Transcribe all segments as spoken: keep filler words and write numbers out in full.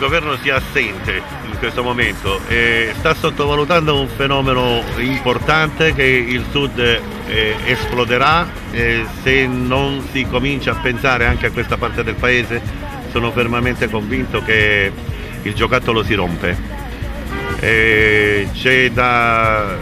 governo sia assente in questo momento e sta sottovalutando un fenomeno importante, che il Sud eh, esploderà e se non si comincia a pensare anche a questa parte del paese sono fermamente convinto che il giocattolo si rompe. Eh, c'è da,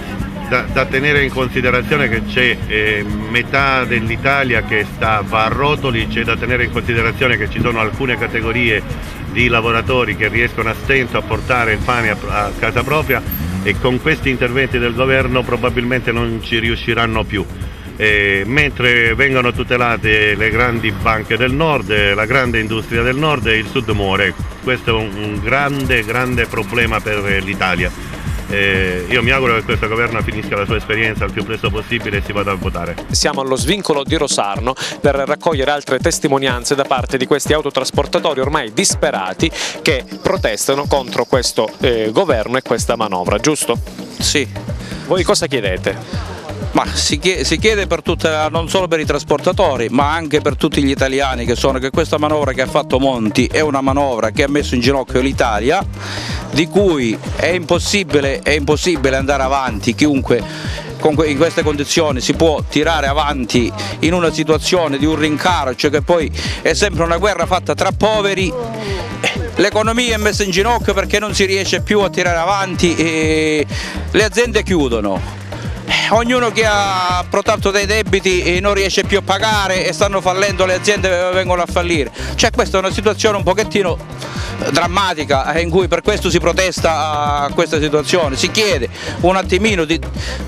da, da tenere in considerazione che c'è eh, metà dell'Italia che sta, va a rotoli, c'è da tenere in considerazione che ci sono alcune categorie di lavoratori che riescono a stento a portare il pane a, a casa propria e con questi interventi del governo probabilmente non ci riusciranno più. Eh, mentre vengono tutelate le grandi banche del nord, la grande industria del nord, il Sud muore. Questo è un, un grande, grande problema per l'Italia. Eh, io mi auguro che questo governo finisca la sua esperienza al più presto possibile e si vada a votare. Siamo allo svincolo di Rosarno per raccogliere altre testimonianze da parte di questi autotrasportatori ormai disperati che protestano contro questo eh, governo e questa manovra, giusto? Sì. Voi cosa chiedete? Ma si chiede, si chiede per tutta, non solo per i trasportatori, ma anche per tutti gli italiani che sono che questa manovra che ha fatto Monti è una manovra che ha messo in ginocchio l'Italia, di cui è impossibile, è impossibile andare avanti. Chiunque in queste condizioni si può tirare avanti in una situazione di un rincaro, cioè che poi è sempre una guerra fatta tra poveri. L'economia è messa in ginocchio perché non si riesce più a tirare avanti e le aziende chiudono. Ognuno che ha protratto dei debiti e non riesce più a pagare e stanno fallendo, le aziende vengono a fallire. Cioè questa è una situazione un pochettino drammatica in cui per questo si protesta a questa situazione. Si chiede un attimino di,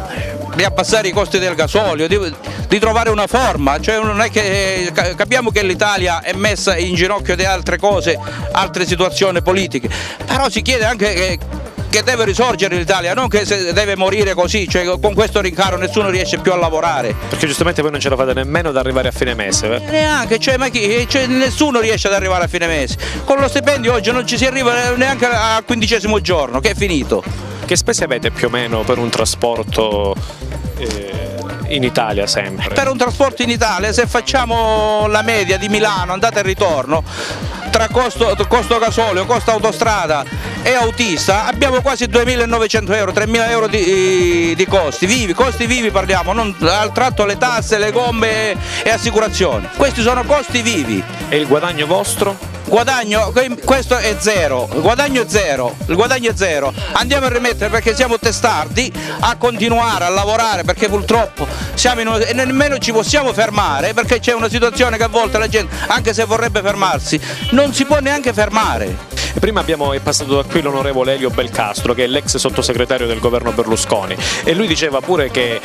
di abbassare i costi del gasolio, di, di trovare una forma, cioè non è che capiamo che l'Italia è messa in ginocchio di altre cose, altre situazioni politiche, però si chiede anche che che deve risorgere l'Italia, non che deve morire così, cioè con questo rincaro nessuno riesce più a lavorare. Perché giustamente voi non ce la fate nemmeno ad arrivare a fine mese. Eh? Neanche, cioè, ma chi, cioè, nessuno riesce ad arrivare a fine mese. Con lo stipendio oggi non ci si arriva neanche al quindicesimo giorno, che è finito. Che spese avete più o meno per un trasporto eh, in Italia sempre? Per un trasporto in Italia, se facciamo la media di Milano, andata e ritorno, tra costo, costo gasolio, costo autostrada e autista abbiamo quasi duemilanovecento euro, tremila euro di, di costi vivi, costi vivi parliamo, non al tratto le tasse, le gomme e assicurazioni, questi sono costi vivi. E il guadagno vostro? Guadagno, questo è zero, il guadagno è zero, il guadagno è zero, andiamo a rimettere perché siamo testardi a continuare a lavorare perché purtroppo siamo in una, e nemmeno ci possiamo fermare perché c'è una situazione che a volte la gente, anche se vorrebbe fermarsi, non si può neanche fermare. Prima abbiamo, è passato da qui l'onorevole Elio Belcastro, che è l'ex sottosegretario del governo Berlusconi, e lui diceva pure che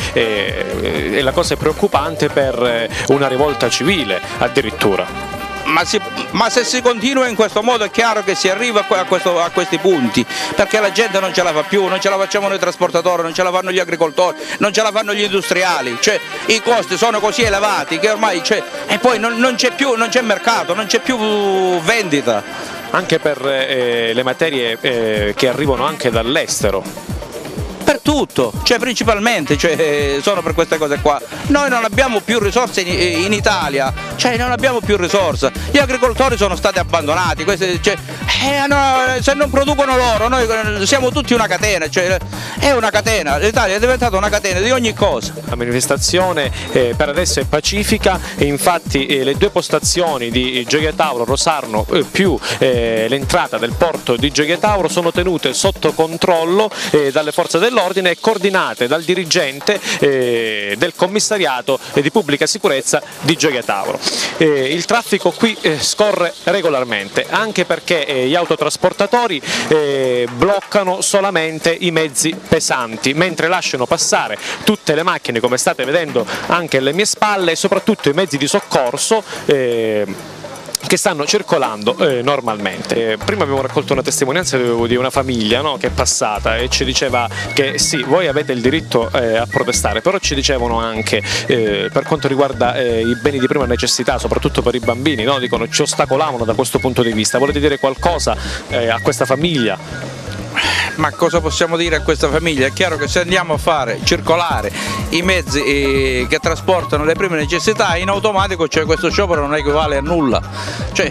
eh, la cosa è preoccupante per una rivolta civile addirittura. Ma, si, ma se si continua in questo modo è chiaro che si arriva a, questo, a questi punti, perché la gente non ce la fa più, non ce la facciamo noi trasportatori, non ce la fanno gli agricoltori, non ce la fanno gli industriali, cioè i costi sono così elevati che ormai c'è, e poi non, non c'è più, non c'è mercato, non c'è più vendita. Anche per eh, le materie eh, che arrivano anche dall'estero. Per tutto, cioè principalmente, cioè, sono per queste cose qua. Noi non abbiamo più risorse in, in Italia, cioè non abbiamo più risorse. Gli agricoltori sono stati abbandonati, questi, cioè, eh, no, se non producono loro, noi siamo tutti una catena, cioè, è una catena, l'Italia è diventata una catena di ogni cosa. La manifestazione eh, per adesso è pacifica e infatti eh, le due postazioni di Gioia Tauro, Rosarno eh, più eh, l'entrata del porto di Gioia Tauro sono tenute sotto controllo eh, dalle forze dell'ordine e coordinate dal dirigente eh, del commissariato eh, di pubblica sicurezza di Gioia Tauro. Eh, il traffico qui eh, scorre regolarmente, anche perché eh, gli autotrasportatori eh, bloccano solamente i mezzi pesanti, mentre lasciano passare tutte le macchine, come state vedendo anche alle mie spalle, e soprattutto i mezzi di soccorso eh, che stanno circolando eh, normalmente. Eh, prima abbiamo raccolto una testimonianza di una famiglia, no, che è passata e ci diceva che sì, voi avete il diritto eh, a protestare, però ci dicevano anche eh, per quanto riguarda eh, i beni di prima necessità, soprattutto per i bambini, no, dicono ci ostacolavano da questo punto di vista. Volete dire qualcosa eh, a questa famiglia? ma cosa possiamo dire a questa famiglia? È chiaro che se andiamo a fare circolare i mezzi eh, che trasportano le prime necessità, in automatico cioè, questo sciopero non equivale a nulla. Cioè,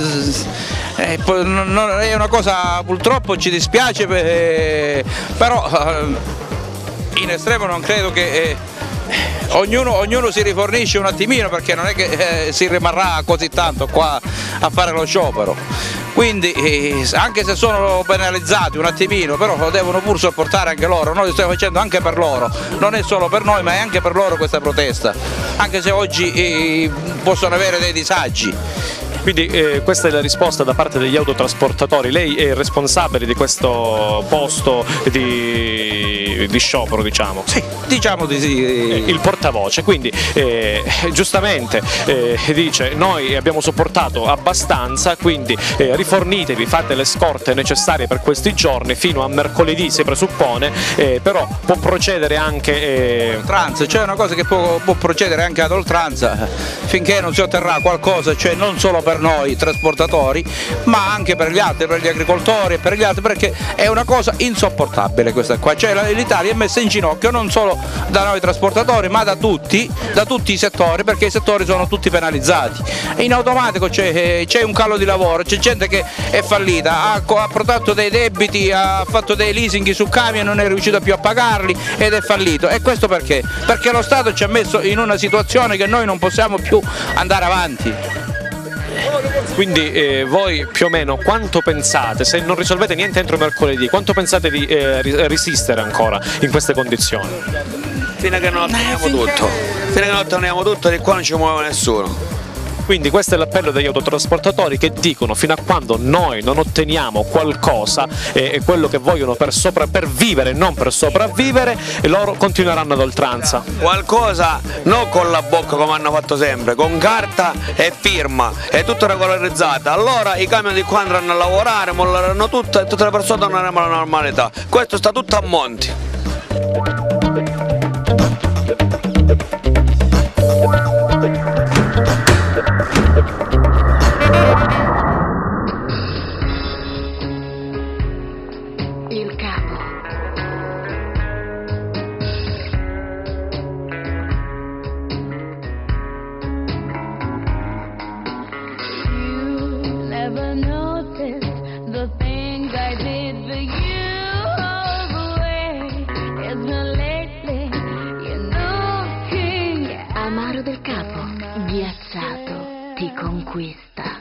eh, non, è una cosa, purtroppo ci dispiace, eh, però eh, in estremo non credo che... Eh, Ognuno, ognuno si rifornisce un attimino, perché non è che eh, si rimarrà così tanto qua a fare lo sciopero, quindi eh, anche se sono penalizzati un attimino, però lo devono pur sopportare anche loro. Noi lo stiamo facendo anche per loro, non è solo per noi ma è anche per loro questa protesta, anche se oggi eh, possono avere dei disagi. Quindi eh, questa è la risposta da parte degli autotrasportatori. Lei è responsabile di questo posto di, di sciopero, diciamo? Sì, diciamo di sì. Il portavoce, quindi eh, giustamente eh, dice: noi abbiamo sopportato abbastanza, quindi eh, rifornitevi, fate le scorte necessarie per questi giorni fino a mercoledì si presuppone, eh, però può procedere anche... Eh... oltranza, cioè una cosa che può, può procedere anche ad oltranza finché non si otterrà qualcosa, cioè non solo per noi trasportatori ma anche per gli altri, per gli agricoltori e per gli altri, perché è una cosa insopportabile questa qua, cioè l'Italia è messa in ginocchio non solo da noi trasportatori ma da tutti, da tutti i settori, perché i settori sono tutti penalizzati. In automatico c'è un calo di lavoro, c'è gente che è fallita, ha, ha prodotto dei debiti, ha fatto dei leasing su camion e non è riuscito più a pagarli ed è fallito. E questo perché? Perché lo Stato ci ha messo in una situazione che noi non possiamo più andare avanti. Quindi eh, voi più o meno quanto pensate, se non risolvete niente entro mercoledì, quanto pensate di eh, resistere ancora in queste condizioni? Fino a che non otteniamo tutto, fino a che non otteniamo tutto, di qua non ci muove nessuno. Quindi questo è l'appello degli autotrasportatori, che dicono: fino a quando noi non otteniamo qualcosa, eh, quello che vogliono per, sopra, per vivere, non per sopravvivere, loro continueranno ad oltranza. Qualcosa non con la bocca come hanno fatto sempre, con carta e firma, è tutto regolarizzato. Allora i camion di qua andranno a lavorare, molleranno tutto e tutte le persone torneranno alla normalità. Questo sta tutto a monti. Il capo. You never noticed the things I did for you all the way. It's been lately, you know, king. Amaro del Capo, ghiacciato, ti conquista.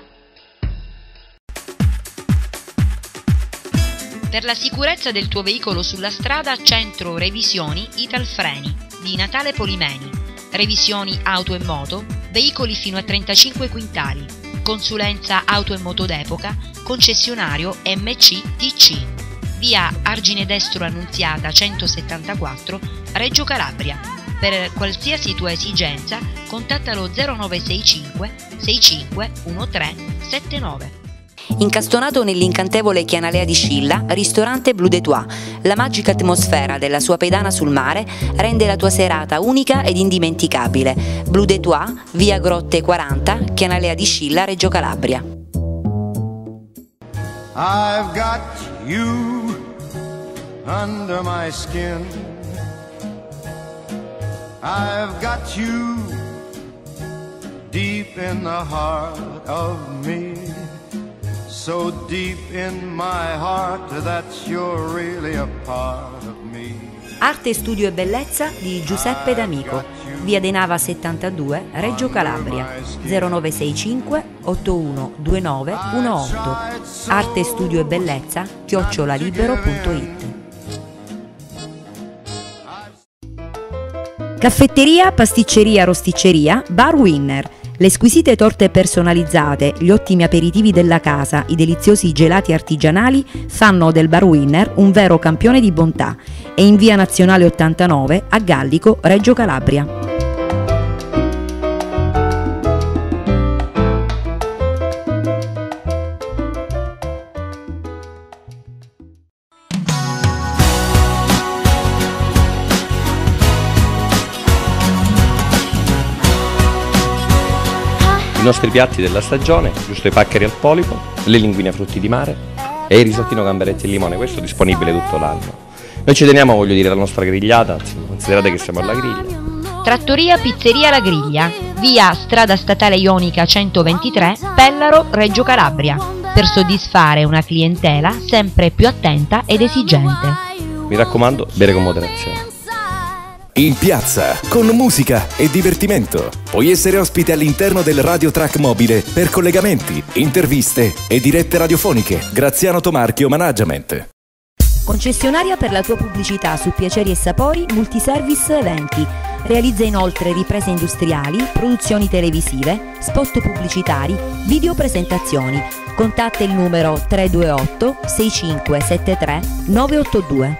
Per la sicurezza del tuo veicolo sulla strada, Centro Revisioni Italfreni di Natale Polimeni. Revisioni auto e moto, veicoli fino a trentacinque quintali. Consulenza auto e moto d'epoca, concessionario M C T C. Via Argine Destro Annunziata centosettantaquattro, Reggio Calabria. Per qualsiasi tua esigenza, contattalo zero nove sei cinque sei cinque uno tre sette nove. Incastonato nell'incantevole Chianalea di Scilla, ristorante Bleu de Trois. La magica atmosfera della sua pedana sul mare rende la tua serata unica ed indimenticabile. Bleu de Trois, via Grotte quaranta, Chianalea di Scilla, Reggio Calabria. I've got you under my skin. I've got you deep in the heart of me. So deep in my heart that you're really a part of me. Arte, studio e bellezza di Giuseppe D'Amico, via De Nava settantadue, Reggio Calabria, zero nove sei cinque otto uno due nove uno otto. Arte, studio e bellezza chiocciolalibero punto it. Caffetteria, pasticceria, rosticceria, Bar Winner. Le squisite torte personalizzate, gli ottimi aperitivi della casa, i deliziosi gelati artigianali fanno del Bar Winner un vero campione di bontà. È in via Nazionale ottantanove a Gallico, Reggio Calabria. I nostri piatti della stagione, giusto i paccheri al polipo, le linguine a frutti di mare e il risottino gamberetti e limone, questo è disponibile tutto l'anno. Noi ci teniamo, voglio dire, alla nostra grigliata, considerate che siamo alla griglia. Trattoria Pizzeria La Griglia, via Strada Statale Ionica centoventitré, Pellaro, Reggio Calabria, per soddisfare una clientela sempre più attenta ed esigente. Mi raccomando, bere con moderazione. In piazza, con musica e divertimento. Puoi essere ospite all'interno del Radio Track mobile per collegamenti, interviste e dirette radiofoniche. Graziano Tomarchio Management. Concessionaria per la tua pubblicità su Piaceri e Sapori, Multiservice Eventi. Realizza inoltre riprese industriali, produzioni televisive, spot pubblicitari, video presentazioni. Contatta il numero tre due otto sei cinque sette tre nove otto due.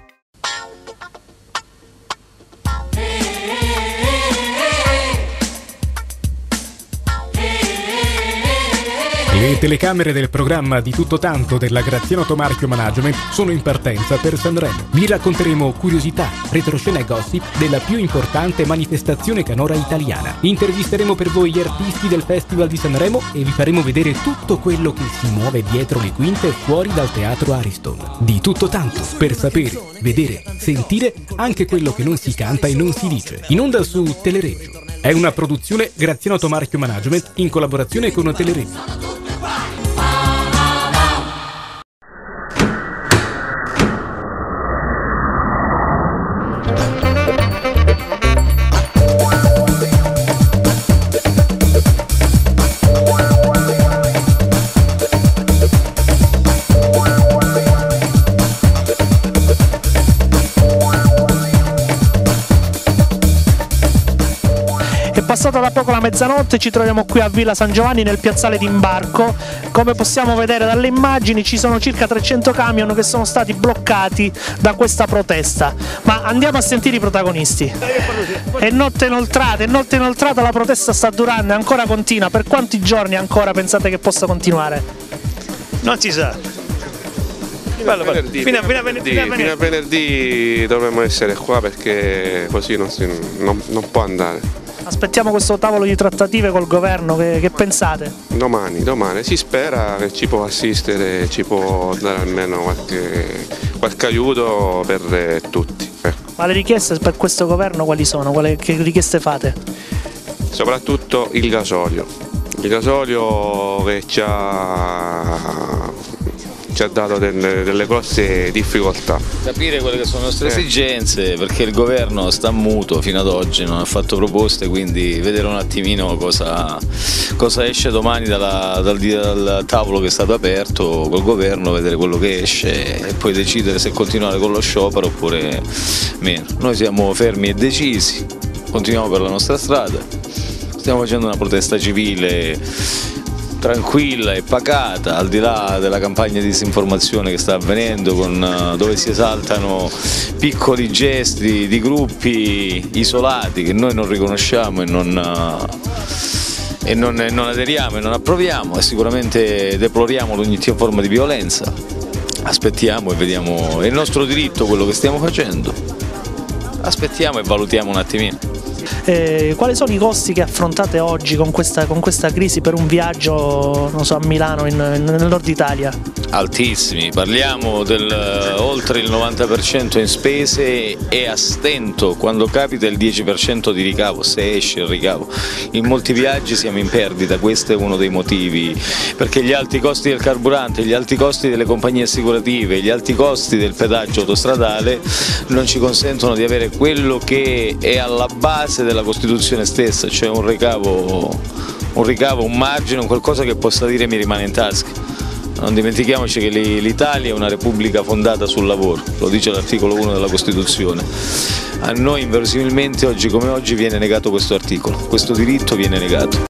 Le telecamere del programma Di Tutto Tanto della Graziano Tomarchio Management sono in partenza per Sanremo. Vi racconteremo curiosità, retroscena e gossip della più importante manifestazione canora italiana. Intervisteremo per voi gli artisti del Festival di Sanremo e vi faremo vedere tutto quello che si muove dietro le quinte fuori dal teatro Ariston. Di Tutto Tanto, per sapere, vedere, sentire anche quello che non si canta e non si dice. In onda su Telereggio. È una produzione Graziano Tomarchio Management in collaborazione con Telereggio. Passata da poco la mezzanotte, ci troviamo qui a Villa San Giovanni nel piazzale d'imbarco. Come possiamo vedere dalle immagini ci sono circa trecento camion che sono stati bloccati da questa protesta. Ma andiamo a sentire i protagonisti. È notte inoltrata, è notte inoltrata, la protesta sta durando e ancora continua. Per quanti giorni ancora pensate che possa continuare? Non si sa. Fino a venerdì, fino a venerdì, fino a venerdì dovremmo essere qua perché così non, si, non, non può andare. Aspettiamo questo tavolo di trattative col governo, che, che pensate? Domani, domani, si spera che ci può assistere, ci può dare almeno qualche, qualche aiuto per eh, tutti. Ecco. Ma le richieste per questo governo quali sono? Quale, che richieste fate? Soprattutto il gasolio, il gasolio che ci ha... ci ha dato delle, delle grosse difficoltà. Capire quelle che sono le nostre eh. esigenze, perché il governo sta muto fino ad oggi, non ha fatto proposte, quindi vedere un attimino cosa, cosa esce domani dalla, dal, dal tavolo che è stato aperto col governo, vedere quello che esce e poi decidere se continuare con lo sciopero oppure meno. Noi siamo fermi e decisi, continuiamo per la nostra strada, stiamo facendo una protesta civile tranquilla e pacata, al di là della campagna di disinformazione che sta avvenendo, con, dove si esaltano piccoli gesti di gruppi isolati che noi non riconosciamo e non, e non, e non aderiamo e non approviamo, e sicuramente deploriamo ogni forma di violenza. Aspettiamo e vediamo, è il nostro diritto quello che stiamo facendo, aspettiamo e valutiamo un attimino. Eh, quali sono i costi che affrontate oggi con questa, con questa crisi per un viaggio, non so, a Milano, in, in, nel nord Italia? Altissimi, parliamo del uh, oltre il novanta per cento in spese e a stento quando capita il dieci per cento di ricavo, se esce il ricavo. In molti viaggi siamo in perdita, questo è uno dei motivi, perché gli alti costi del carburante, gli alti costi delle compagnie assicurative, gli alti costi del pedaggio autostradale non ci consentono di avere quello che è alla base della Costituzione stessa, cioè un ricavo, un ricavo, un margine, un qualcosa che possa dire mi rimane in tasca. Non dimentichiamoci che l'Italia è una repubblica fondata sul lavoro, lo dice l'articolo uno della Costituzione. A noi inverosimilmente oggi come oggi viene negato questo articolo, questo diritto viene negato.